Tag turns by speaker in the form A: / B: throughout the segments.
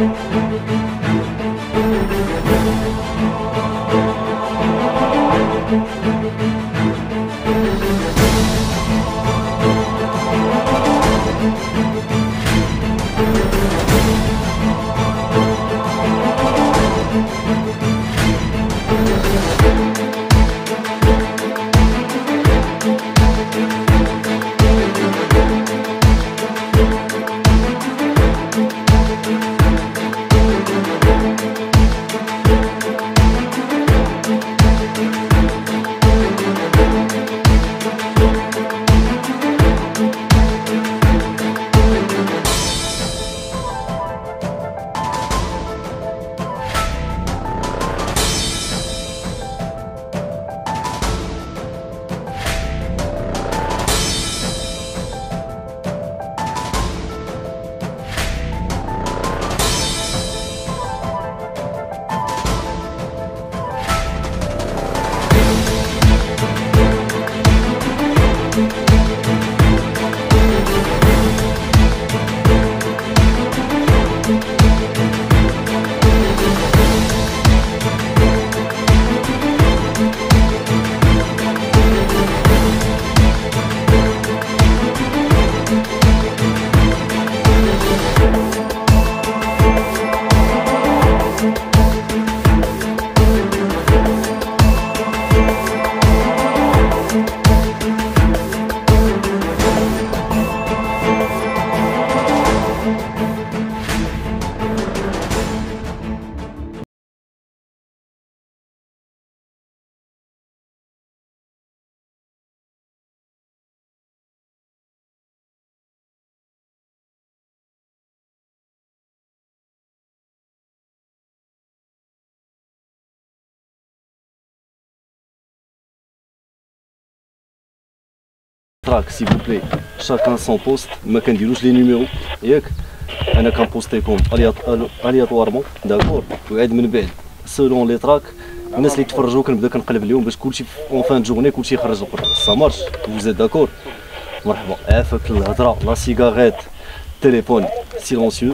A: Track s'il vous plaît, chacun son poste, ما كنديروش لي نيميرو ياك، انا كنبوستيكم الياتوارمون داكور، وعاد من بعد سولون لي تراك الناس اللي تفرجوا كنبدا كنقلب عليهم باش كلشي اون فان جورني كلشي يخرج القرعه، سا مارش فوزيت داكور. مرحبا. عافاك الهضره، لا سيغاريت، تليفون سيلونسيو،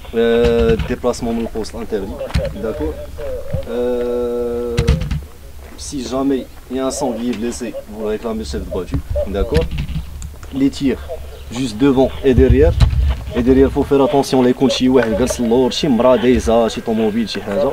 A: déplacement من البوست انتردي داكور. Si jamais il y a un sanglier blessé, vous réclamez le chef de voiture, d'accord. Les tirs juste devant et derrière. Et derrière, il faut faire attention les comptes شي واحد جالس اللور، شي مرا دايزه، شي طوموبيل، شي حاجه.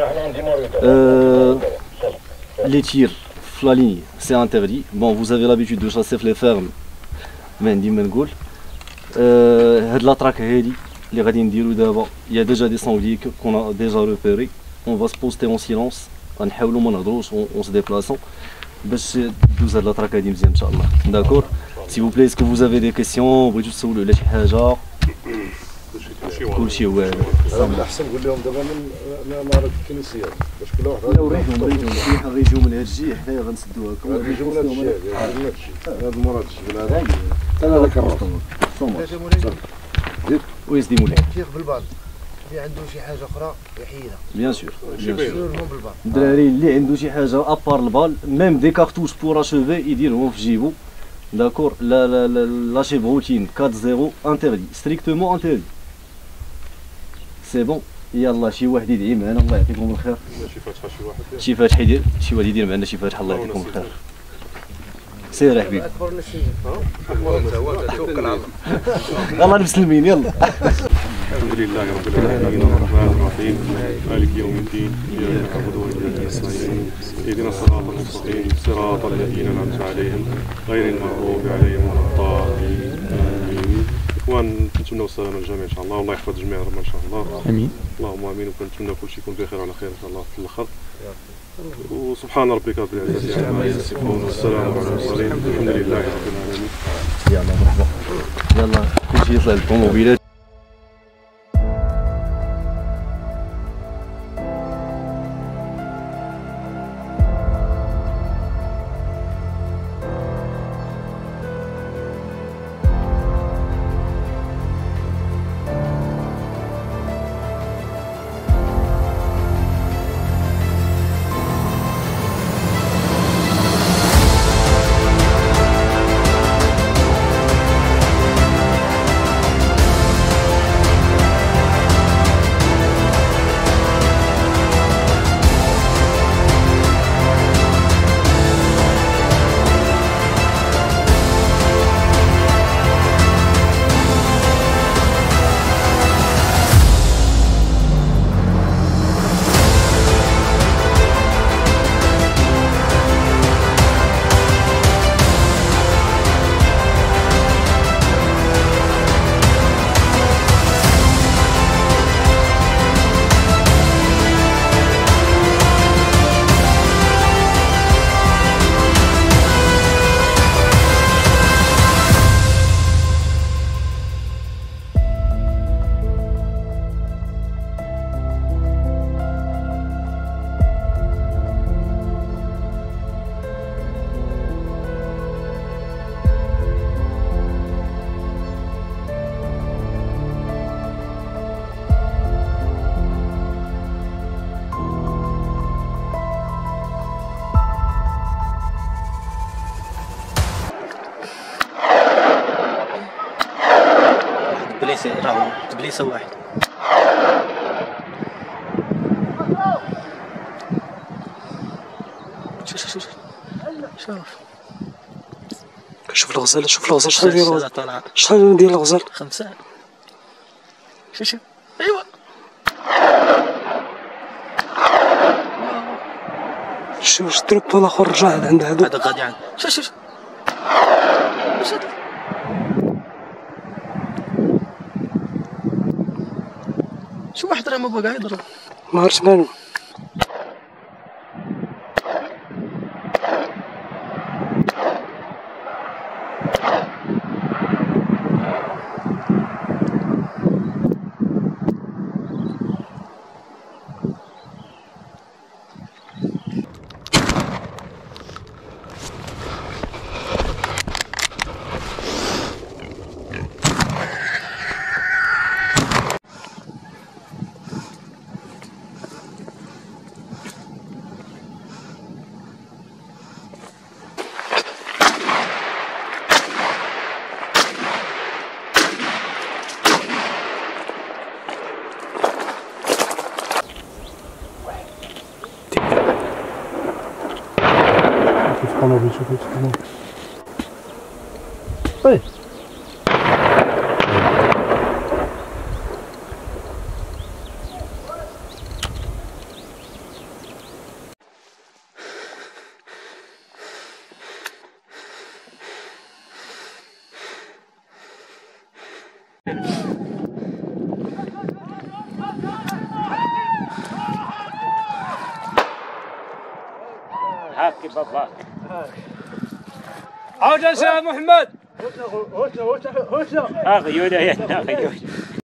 A: Les tirs في la ligne, c'est interdit. Bon, vous avez l'habitude de chasser les fermes. ما عندي ما نقول. هاد لاطراك هادي اللي غادي نديرو دابا، il y a déjà des sangliers qu'on a déjà repérés. On va se poster en silence. غنحاولوا ما نهضروش اون سو ديبلاسون باش دوز هاد لاطراك هادي مزيان ان شاء الله داكور. سي فو بلي اسكو فوز افي دي كيسيون، بغيتو تسولوا على شي حاجه؟ كلشي واعر.
B: الاحسن قول لهم دابا من نهار الكنيسيات باش كل واحد
A: ريجيو شي غيجيو من هاد الجهه حنايا غنسدوها
B: ريجيو من هاد الشيء هذا المراد الشبل هذا انا هذاك الرسم
A: ويزدي مولاي
C: شيخ بالبال اللي عنده شي حاجه اخرى يحيدها
A: بيان سور. الدراري اللي عنده شي حاجه ابار البال ميم دي كارتوش بور اشوفي يديرهم في جيبو داكور. لا شيفروتين 4-0 انتردي ستريكتومون انتردي. سي بون يلا شي واحد يدعي معنا الله يعطيكم الخير.
B: شي فاتحه شي واحد
A: شي فاتحه يدير، شي واحد يدير معنا شي فاتحه الله يعطيكم الخير. سير يا حبيبي يلا نبس المين يلا.
B: الحمد لله رب العالمين الرحمن الرحيم مالك يوم الدين اياك نعبد واياك نستعين اهدنا الصراط المستقيم صراط الذين انعمت عليهم غير المغضوب عليهم ولا الضالين امين. اخوان نتمنوا السلامه للجميع ان شاء الله، والله يحفظ جميع رمضان ان شاء الله امين اللهم امين. وكنتمنى كل شيء يكون بخير وعلى خير ان شاء الله في الاخر. وسبحان ربك رب العزه عما يصفون والسلام على المرسلين الحمد لله رب العالمين.
A: يلا مرحبا يلا كلشي يطلع للطوموبيلات.
D: ليس واحد. شوف
E: شوف الغزال، شوف الغزال، شحال ديال الغزال، شحال ديال الغزال؟
D: 5. شوف ايوا
E: شوف الدروب الاخر رجع عند هذا
D: غادي عند شوف شو واحد راه ما بغا يضرب،
E: ما عرفت مالو. القنابل شوف القنابل. طيب
F: هاك باباك عاود يا محمد. غيوده يا غيوده.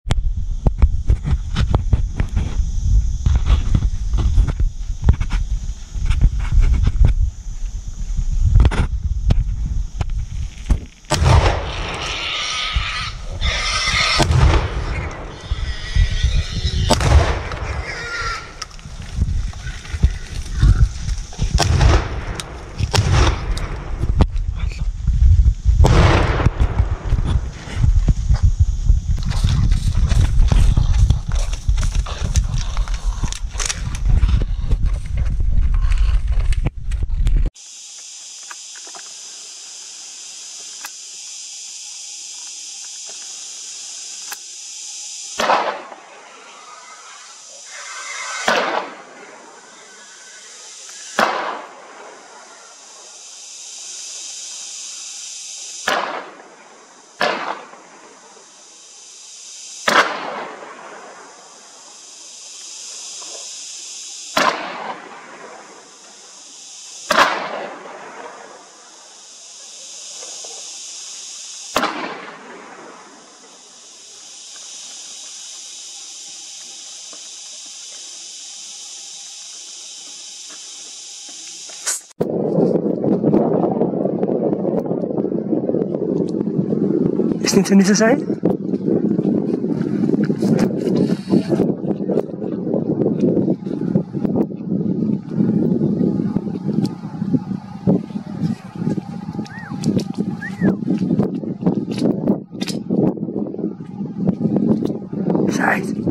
E: شنو انت سعيد؟ سعيد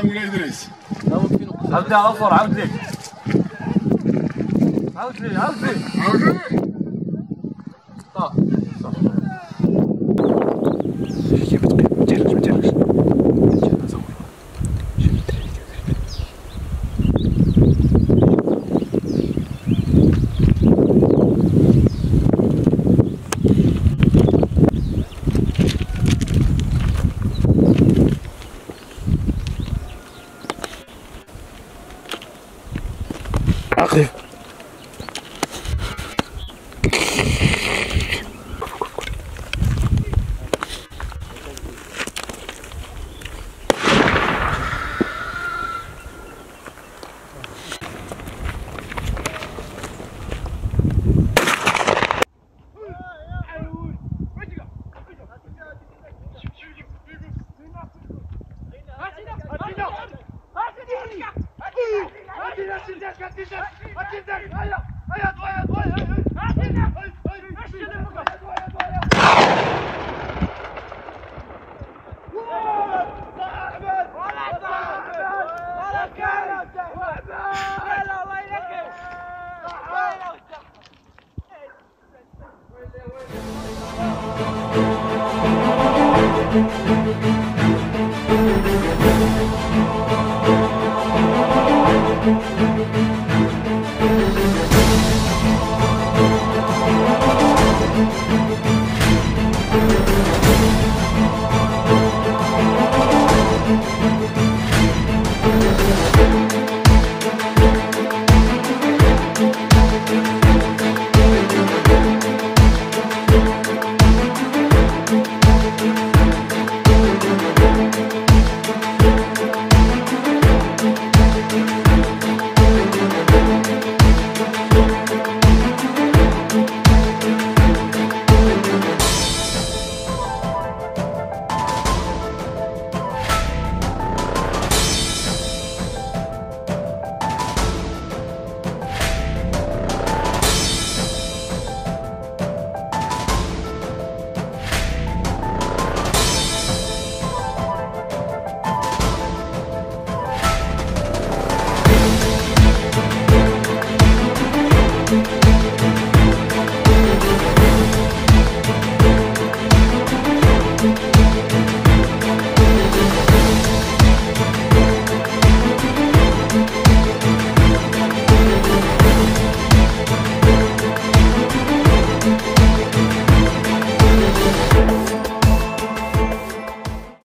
B: مولاي ادريس.
F: عاود لي غفور عاود لي عاود لي عاود لي
B: عاود لي.
E: عقلي
G: هيا هيا هيا